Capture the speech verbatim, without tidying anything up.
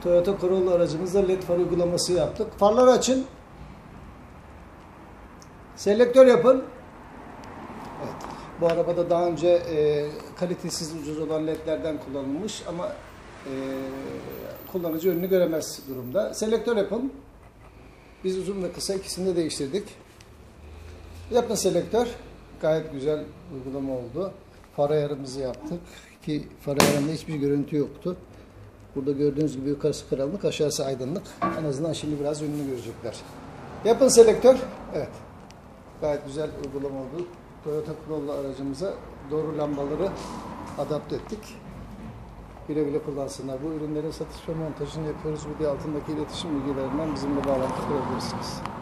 Toyota Corolla aracımızda led far uygulaması yaptık. Farları açın. Selektör yapın. Evet. Bu arabada daha önce e, kalitesiz, ucuz olan ledlerden kullanılmış ama e, kullanıcı önünü göremez durumda. Selektör yapın. Biz uzun ve kısa ikisini de değiştirdik. Yapın selektör. Gayet güzel uygulama oldu. Far ayarımızı yaptık ki far ayarında hiçbir görüntü yoktu. Burada gördüğünüz gibi yukarısı karanlık, aşağısı aydınlık. En azından şimdi biraz önünü görecekler. Yapın selektör. Evet. Gayet güzel uygulama oldu. Toyota Corolla aracımıza doğru lambaları adapte ettik. Güle güle kullansınlar. Bu ürünlerin satış ve montajını yapıyoruz. Video altındaki iletişim bilgilerinden bizimle bağlantı kurabilirsiniz.